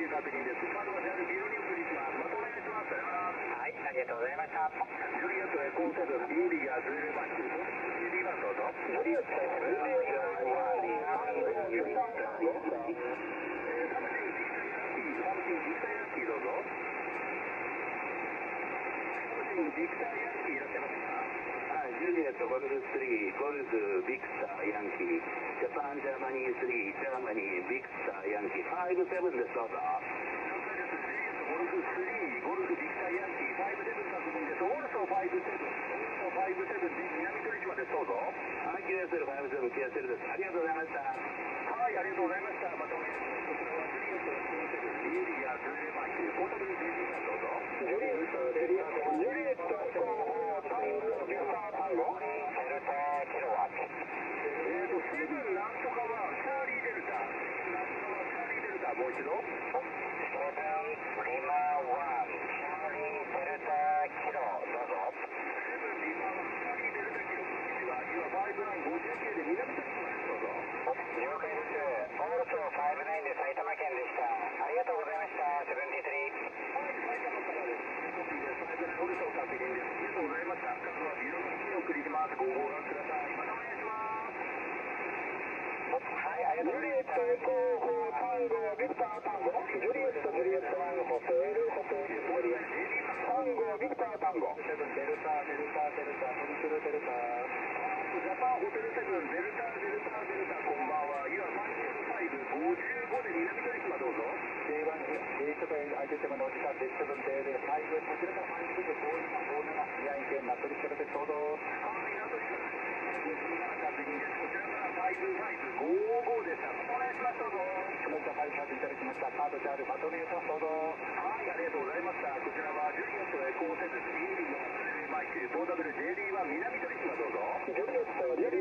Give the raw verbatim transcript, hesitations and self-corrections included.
確認です。カードはジャルビロに送りします。またお願いします。 はい、ありがとうございました。 ジュリエットエコーセブン、ビーリガーズーバック、ジュリーバンどうぞ。 ジュリエット、ジュリエット、ジュリエット、ジュリエット、 サムシン、実際ヤンキー、サムシン、実際ヤンキーどうぞ。サムシン、実際ヤンキーいらっしゃいますか？ はい、ジュリエット、ゴルフスリー、ゴルフ、ビクター、ヤンキー、ジャパン、ジャーマニースリー、ジャーマニー、ビクター、ヤンキー、ファイブセブンです、どうぞ。 ゴルフスリー、ゴルフビクターヤンキー、ファイブセブン確認です。オールソーファイブセブン、オールソーファイブセブン、南鳥島です、どうぞ。 はい、キューエスエル、ファイブセブン、キューエスエル です。ありがとうございました。 はい、ありがとうございました。またお願いします。こちらはジュリエット、エコーセブン、ビーリガーズーバック、ポータブル ジェージー さんどうぞ。 ジュリエット、ジュリエット、ジュリエット、タンゴ、ビクター、タンゴ、デルタ、キロワット。 えーと、セブンなんとかは、チャーリーデルタ、なんとかはチャーリーデルタ、もう一度。 セブン、リマワン、チャーリー、デルタ、キロ、どうぞ。 セブンリマワン、チャーリーデルタキロ、こんにちは。今、ファイブナインごじゅうきゅうで南鳥島です、どうぞ。 了解です。オールソーファイブナインで埼玉県でした。ありがとうございました。セブンティースリー。 はい、埼玉からです。コピーです。ファイブナインオルソー確認です。ありがとうございました。カードはビロにお送りします。ごご覧ください。またお願いします。 はい、ありがとうございました。ジュリエット、エコー、フォー、タンゴ、ビクター、タンゴ。ジュリエット、ジュリエット、ワン、ホテル、ホテル、ジュリエット、タンゴ、ビクター、タンゴ。 セブンデルタ、デルタ、デルタ、トリプルデルタ。ジャパンホテルセブン、デルタ、デルタ、デルタ、こんばんは。今、ファイブファイブ、ごじゅうごで南鳥島どうぞ。 ジェイワン、ジェイセブン、アイテムのお時間です。セブンデーで、ファイブ、こちらがファイブで、フォー、フォー、ナナ、宮城県名取市からです。どうぞ。 はい、名取島です。確認です。こちらからファイブファイブ、ごごでした。お願いします、どうぞ。 コメントファイブいただきました。カードジャール、まとめます。どうぞ。 はい、ありがとうございました。こちらはジュリエットエコーセブン、ビーリーのマイク、ポータブル ジェーディーワン 南鳥島どうぞ。 ジュリエット、ジュリ